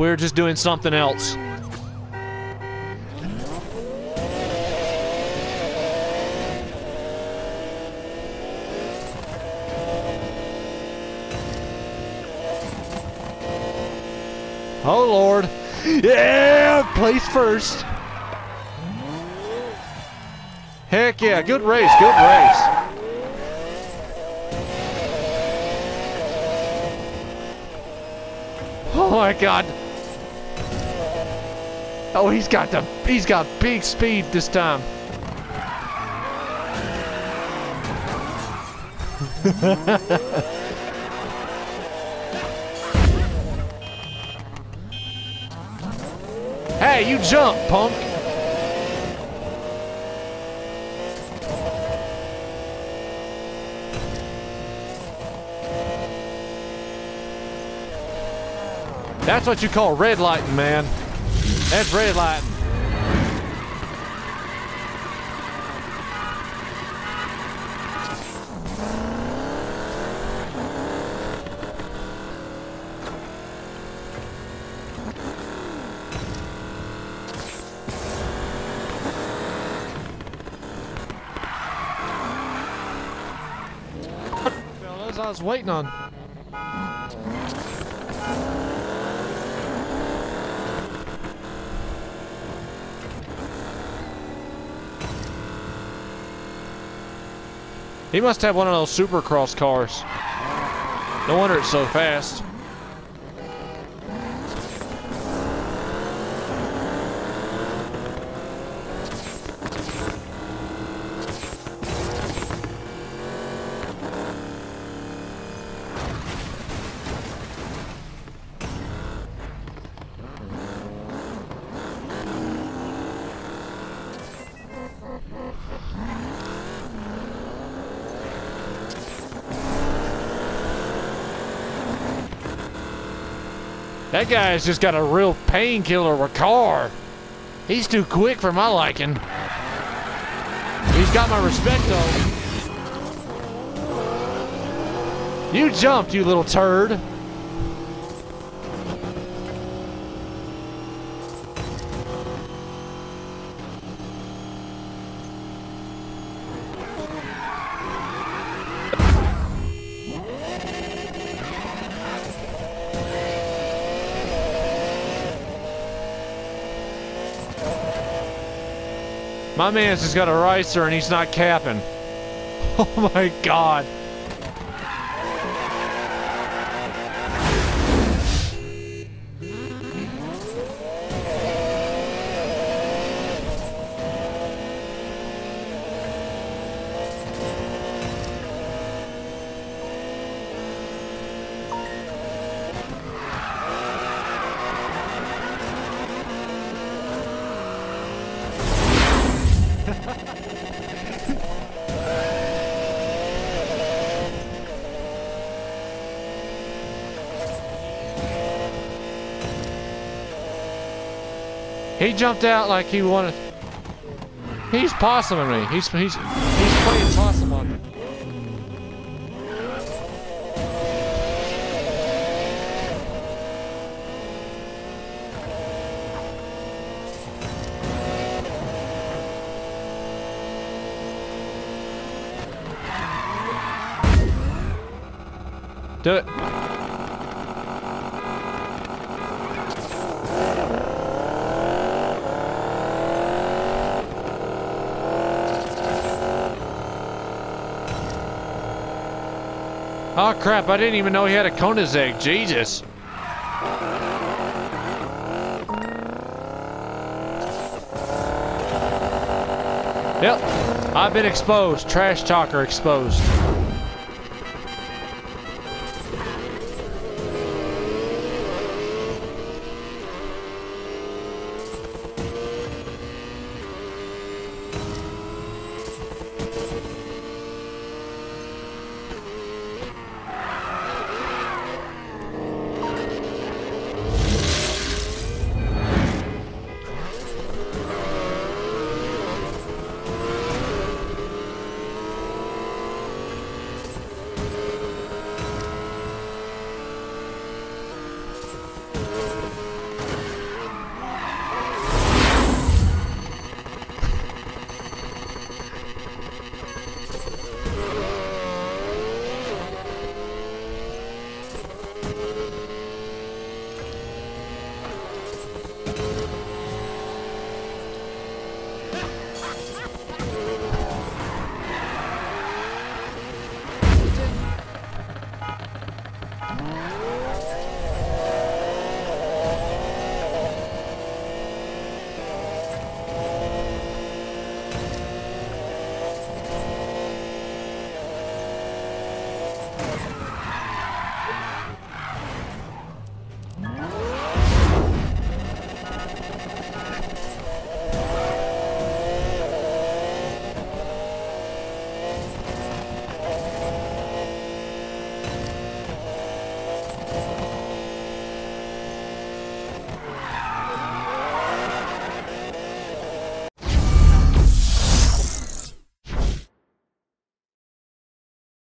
We're just doing something else. Oh Lord. Yeah, place first. Heck yeah, good race, good race. Oh my God. Oh, he's got big speed this time. Hey, you jump, punk. That's what you call red lighting, man. That's red lighting. Fellas, I was waiting on. He must have one of those Supercross cars. No wonder it's so fast. That guy's just got a real painkiller of a car. He's too quick for my liking. He's got my respect though. You jumped, you little turd. My man's just got a ricer and he's not capping. Oh my God. He jumped out like he wanted. He's possuming me. He's playing possum on me. Do it. Oh crap, I didn't even know he had a Koenigsegg, Jesus. Yep, I've been exposed, trash talker exposed.